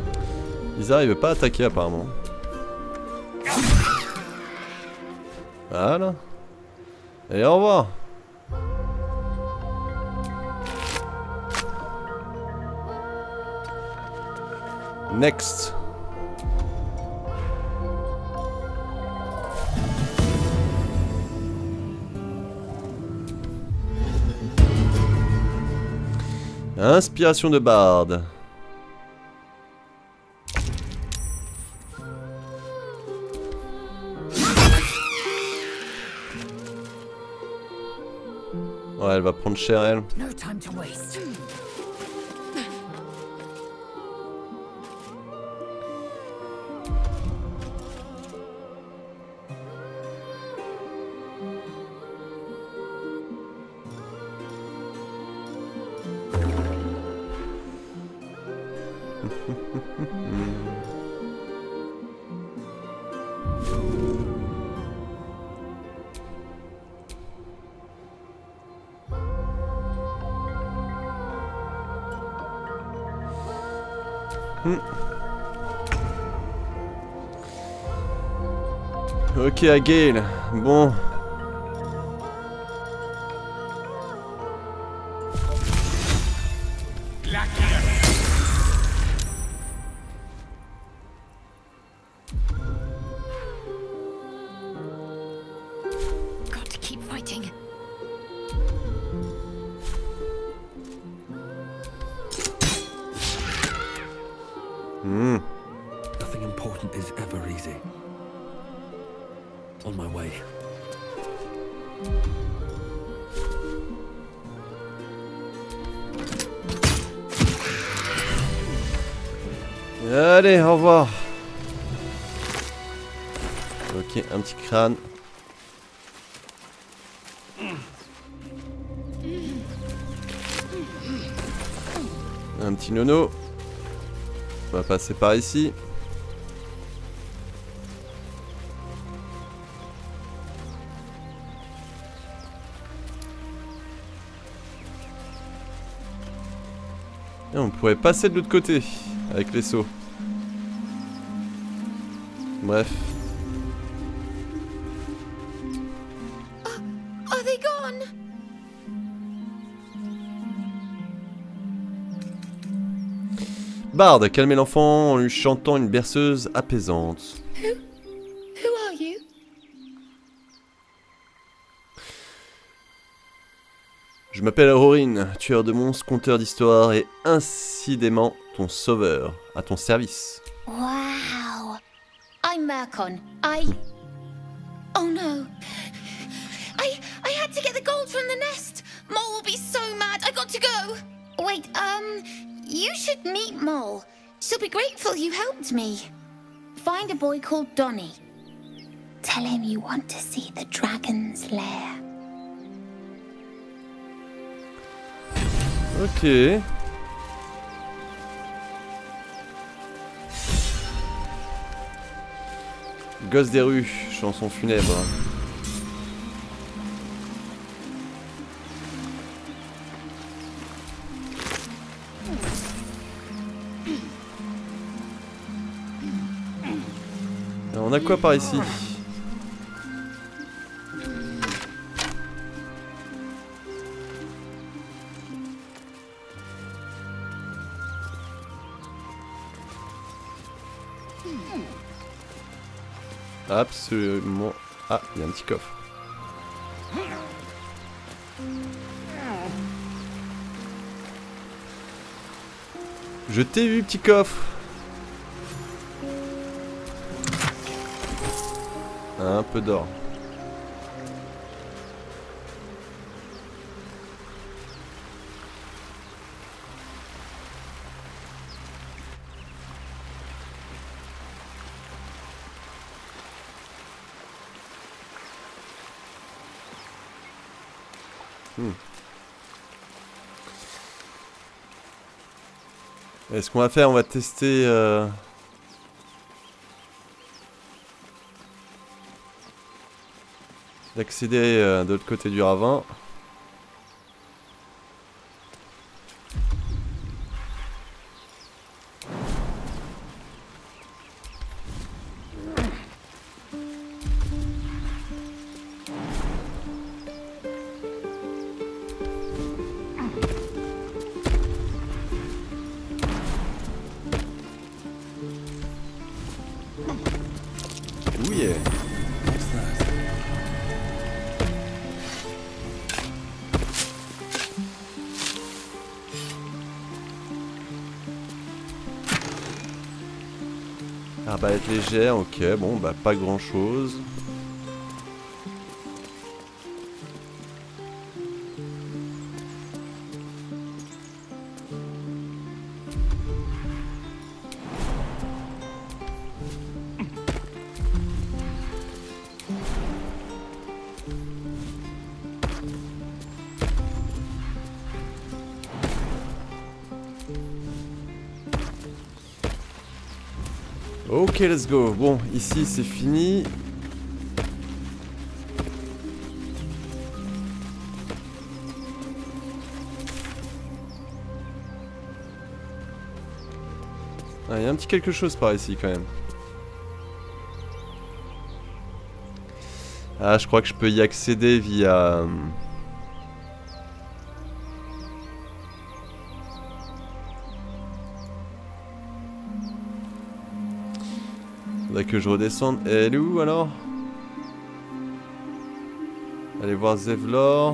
Ils arrivent pas à attaquer apparemment. Voilà. Et au revoir. Next. Inspiration de barde. Ouais, elle va prendre cher, elle. No time to waste. Ok, Agail. Bon. Got to keep fighting. Hmm. Nothing important is ever easy. On my way. Allez, au revoir. Ok, un petit crâne. Un petit nono. On va passer par ici. Et on pourrait passer de l'autre côté avec les sauts. Bref. Are they gone? Bard, calmez l'enfant en lui chantant une berceuse apaisante. Who? Who are you? Je m'appelle Rorin, tueur de monstres, conteur d'histoire et incidemment ton sauveur, à ton service. Wow. I'm Murkon. I... Oh no. I... I had to get the gold from the nest. Mole will be so mad. I got to go. Wait, um... You should meet Mole. She'll be grateful you helped me. Find a boy called Donny. Tell him you want to see the dragon's lair. Ok. Gosse des rues, chanson funèbre. Alors, on a quoi par ici? Absolument. Ah, il y a un petit coffre. Je t'ai vu, petit coffre. Un peu d'or. Hmm. Est-ce qu'on va faire? On va tester... Euh... d'accéder euh, de l'autre côté du ravin. Arbalète légère, ok, bon bah pas grand chose. Ok, let's go. Bon, ici c'est fini. Ah, il y a un petit quelque chose par ici quand même. Ah, je crois que je peux y accéder via... Faudrait que je redescende. Elle est où alors? Allez voir Zevlor.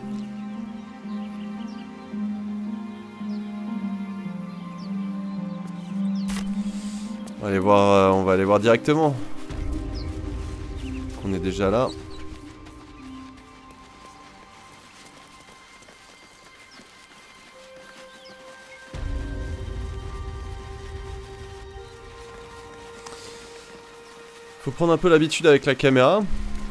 On va aller voir, euh, on va aller voir directement. On est déjà là. Faut prendre un peu l'habitude avec la caméra.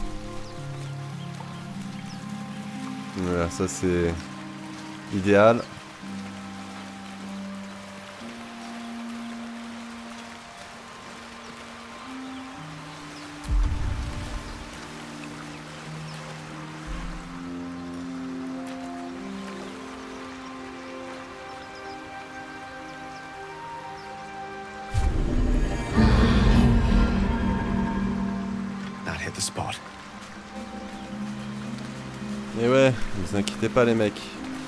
Voilà, ça c'est idéal. Et ouais, ne vous inquiétez pas les mecs.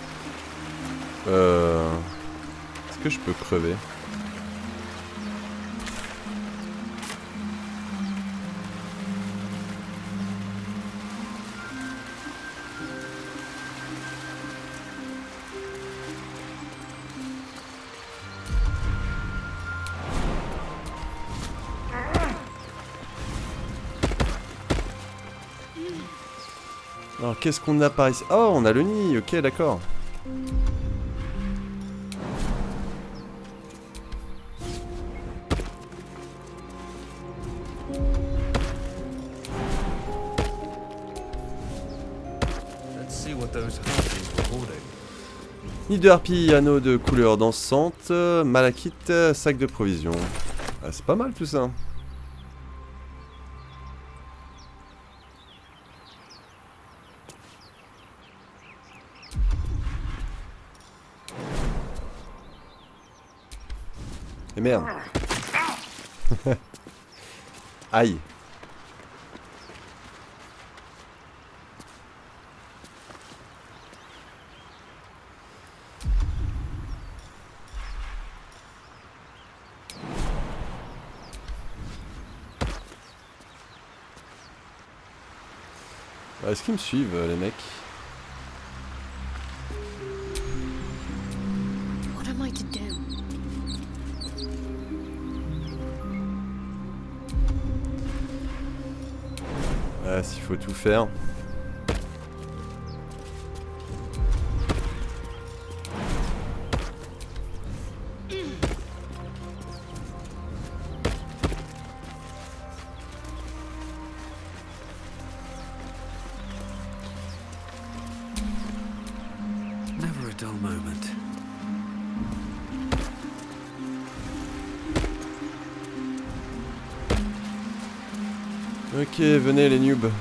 Euh... Est-ce que je peux crever? Alors qu'est-ce qu'on a par ici? Oh, on a le nid, ok, d'accord. Nid de harpie, anneau de couleur dansante, malachite, sac de provisions. Ah, c'est pas mal tout ça. Et merde. Aïe. Est-ce qu'ils me suivent les mecs? What am I to do? Ouais, s'il faut tout faire. Never a dull moment. Ok, venez les noobs.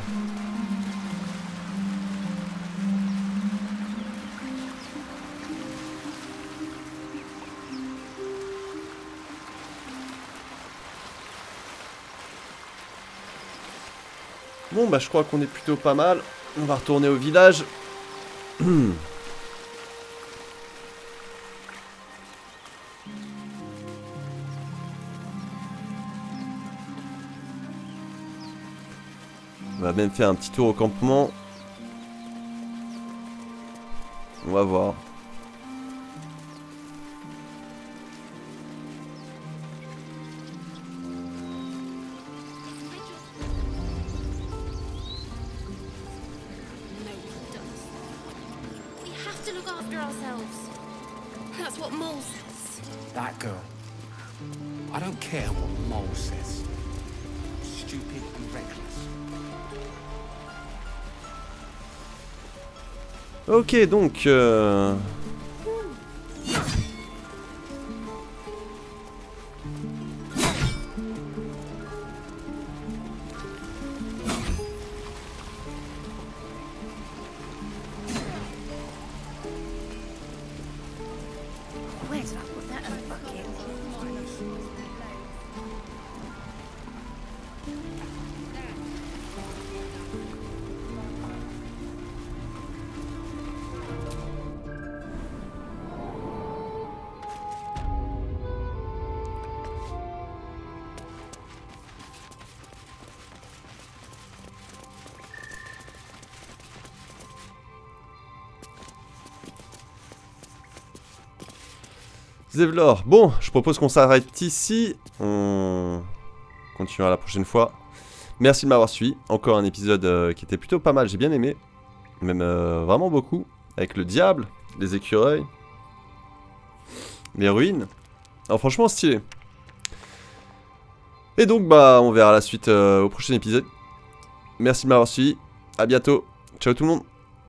Bon bah je crois qu'on est plutôt pas mal. On va retourner au village. On va même faire un petit tour au campement. On va voir. to look after ourselves. That's what Mole says. That girl. I don't care what Mole says. Stupid and reckless. Ok, donc... Euh... Where's that? Put that in a bucket. Zevlor. Bon, je propose qu'on s'arrête ici. On continuera la prochaine fois. Merci de m'avoir suivi. Encore un épisode euh, qui était plutôt pas mal. J'ai bien aimé. Même euh, vraiment beaucoup. Avec le diable, les écureuils, les ruines. Alors franchement stylé. Et donc bah on verra la suite euh, au prochain épisode. Merci de m'avoir suivi. À bientôt. Ciao tout le monde.